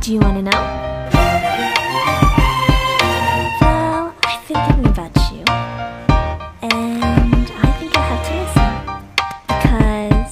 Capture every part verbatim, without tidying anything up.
Do you wanna know? Well, I've been thinking about you, and I think you'll have to listen, because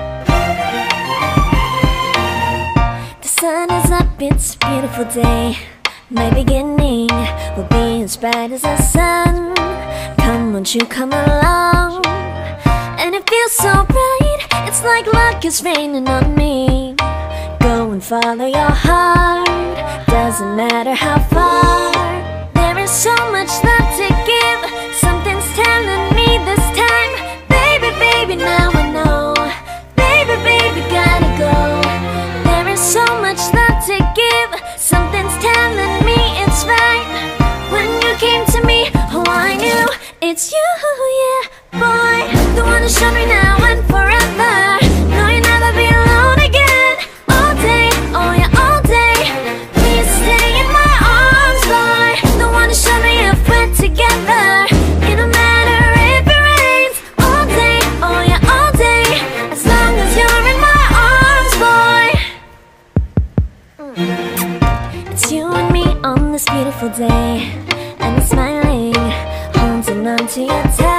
the sun is up, it's a beautiful day. My beginning will be as bright as the sun. Come, won't you come along? And it feels so bright, it's like luck is raining on me. Go and follow your heart, doesn't matter how far. There is so much love to give, something's telling me this time. Baby, baby, now I know. Baby, baby, gotta go. There is so much love to give, something's telling me it's right. When you came to me, oh I knew it's you, yeah, boy. The one who showed me now and forever. No, you'll never be alone again. All day, oh yeah, all day. Please stay in my arms, boy. The one who showed me if we're together. It don't matter if it rains. All day, oh yeah, all day. As long as you're in my arms, boy. mm. It's you and me on this beautiful day, and it's smiling, holding on to your touch.